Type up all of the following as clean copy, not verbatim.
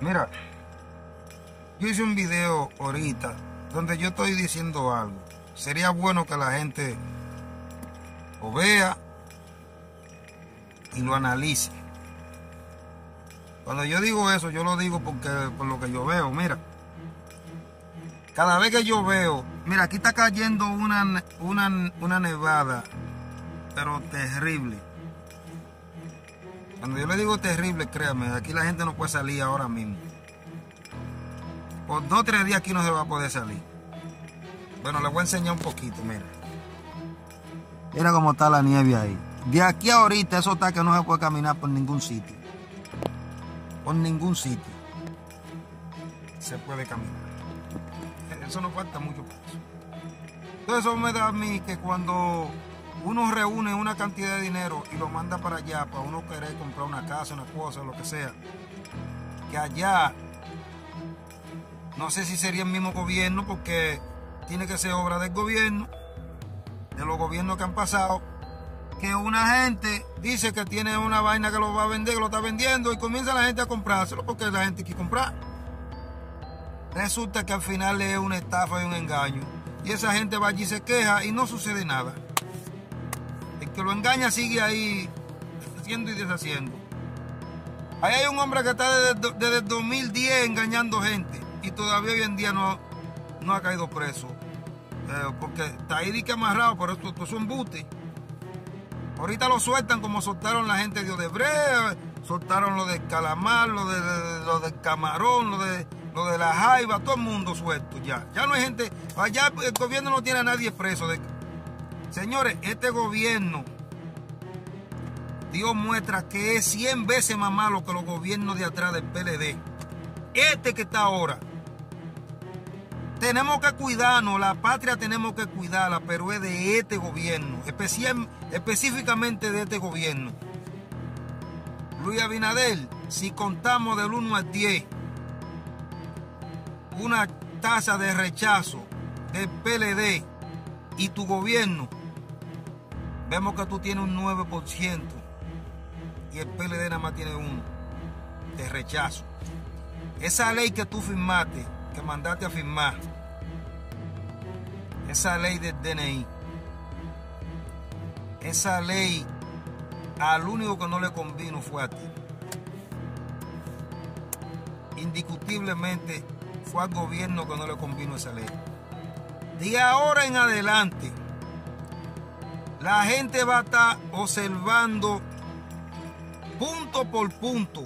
Mira, yo hice un video ahorita donde yo estoy diciendo algo. Sería bueno que la gente lo vea y lo analice. Cuando yo digo eso, yo lo digo porque por lo que yo veo. Mira, cada vez que yo veo, mira, aquí está cayendo una nevada, pero terrible. Cuando yo le digo terrible, créame, aquí la gente no puede salir ahora mismo. Por 2 o 3 días aquí no se va a poder salir. Bueno, les voy a enseñar un poquito, mira. Mira cómo está la nieve ahí. De aquí a ahorita eso está que no se puede caminar por ningún sitio. Por ningún sitio se puede caminar. Eso no falta mucho para eso. Entonces eso me da a mí que cuando uno reúne una cantidad de dinero y lo manda para allá, para uno querer comprar una casa, una cosa, lo que sea, que allá, no sé si sería el mismo gobierno, porque tiene que ser obra del gobierno, de los gobiernos que han pasado, que una gente dice que tiene una vaina que lo va a vender, que lo está vendiendo, y comienza la gente a comprárselo porque la gente quiere comprar. Resulta que al final es una estafa y un engaño, y esa gente va allí y se queja y no sucede nada. El que lo engaña sigue ahí haciendo y deshaciendo. Ahí hay un hombre que está desde el 2010 engañando gente y todavía hoy en día no ha caído preso, porque está ahí de que amarrado, pero esto es un embute. Ahorita lo sueltan como soltaron la gente de Odebrecht, soltaron lo del calamar, lo del camarón, lo de la jaiba, todo el mundo suelto ya. Ya no hay gente, allá el gobierno no tiene a nadie preso. Señores, este gobierno dio muestra que es 100 veces más malo que los gobiernos de atrás del PLD. Este que está ahora. Tenemos que cuidarnos, la patria tenemos que cuidarla, pero es de este gobierno, específicamente de este gobierno. Luis Abinader, si contamos del 1 al 10, una tasa de rechazo del PLD y tu gobierno, vemos que tú tienes un 9% y el PLD nada más tiene 1 de rechazo. Esa ley que tú firmaste, que mandaste a firmar, esa ley del DNI, esa ley al único que no le convino fue a ti. Indiscutiblemente fue al gobierno que no le convino esa ley. De ahora en adelante, la gente va a estar observando punto por punto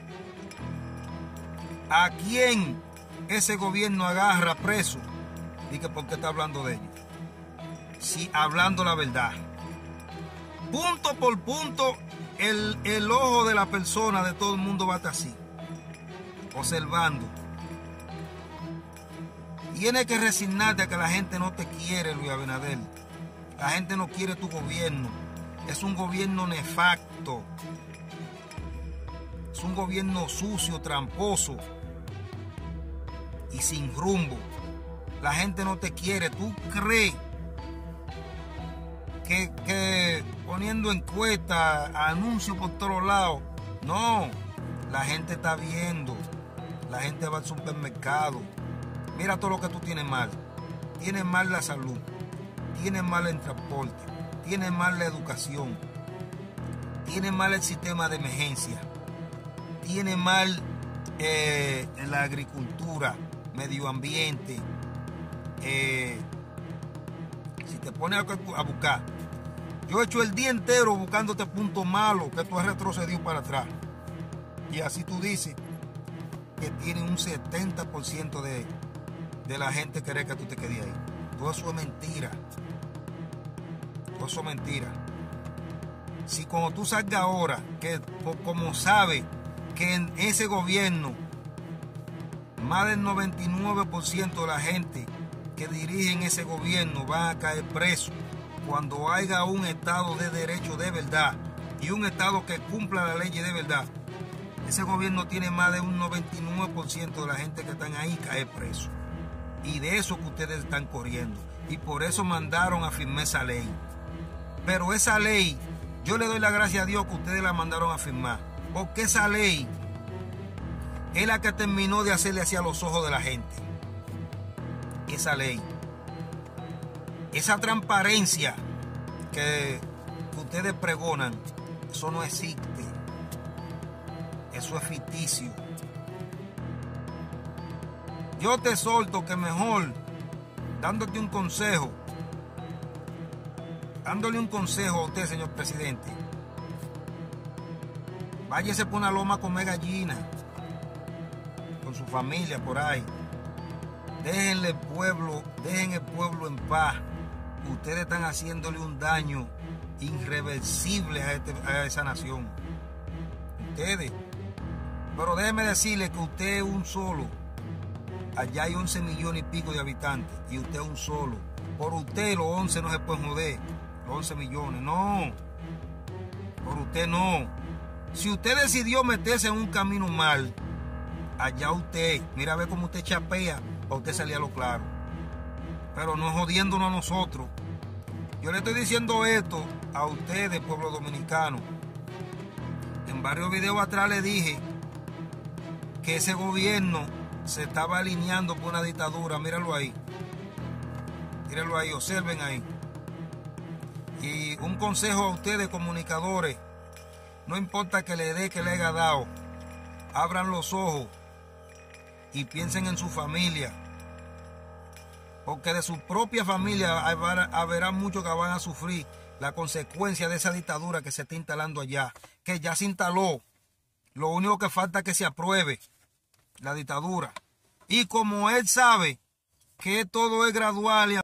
a quién ese gobierno agarra preso y que por qué está hablando de ellos. Si hablando la verdad. Punto por punto, el ojo de la persona, de todo el mundo va a estar así, observando. Tienes que resignarte a que la gente no te quiere, Luis Abinader. La gente no quiere tu gobierno. Es un gobierno nefasto. Es un gobierno sucio, tramposo y sin rumbo. La gente no te quiere. ¿Tú crees que poniendo encuestas, anuncios por todos lados? No, la gente está viendo. La gente va al supermercado. Mira todo lo que tú tienes mal. Tienes mal la salud. Tienes mal el transporte. Tienes mal la educación. Tienes mal el sistema de emergencia. Tienes mal la agricultura, medio ambiente. Si te pones a buscar, yo he hecho el día entero buscándote puntos malos que tú has retrocedido para atrás, y así tú dices que tienes un 70% de la gente que cree que tú te quedes ahí. Todo eso es mentira. Todo eso es mentira. Si cuando tú salgas ahora, que como sabes que en ese gobierno más del 99% de la gente que dirigen ese gobierno van a caer presos, cuando haya un Estado de derecho de verdad y un Estado que cumpla la ley de verdad, ese gobierno tiene más de un 99% de la gente que están ahí caer preso. Y de eso que ustedes están corriendo. Y por eso mandaron a firmar esa ley. Pero esa ley, yo le doy la gracia a Dios que ustedes la mandaron a firmar. Porque esa ley es la que terminó de hacerle hacia los ojos de la gente. Esa ley, esa transparencia que ustedes pregonan, eso no existe. Eso es ficticio. Yo te exhorto que mejor, dándole un consejo a usted, señor presidente, váyase por una loma a comer gallina con su familia por ahí. Dejen el pueblo en paz. Ustedes están haciéndole un daño irreversible a esa nación. Ustedes. Pero déjeme decirle que usted es un solo. Allá hay 11 millones y pico de habitantes y usted es un solo. Por usted los 11 no se pueden joder. Los 11 millones, no. Por usted no. Si usted decidió meterse en un camino mal, allá usted, mira a ver cómo usted chapea para usted salir a lo claro. Pero no jodiéndonos a nosotros. Yo le estoy diciendo esto a ustedes, pueblo dominicano. En varios videos atrás le dije que ese gobierno se estaba alineando por una dictadura. Míralo ahí, observen ahí. Y un consejo a ustedes, comunicadores, no importa que le dé, que le haya dado, abran los ojos y piensen en su familia, porque de su propia familia habrá muchos que van a sufrir la consecuencia de esa dictadura que se está instalando allá, que ya se instaló. Lo único que falta es que se apruebe la dictadura. Y como él sabe que todo es gradual y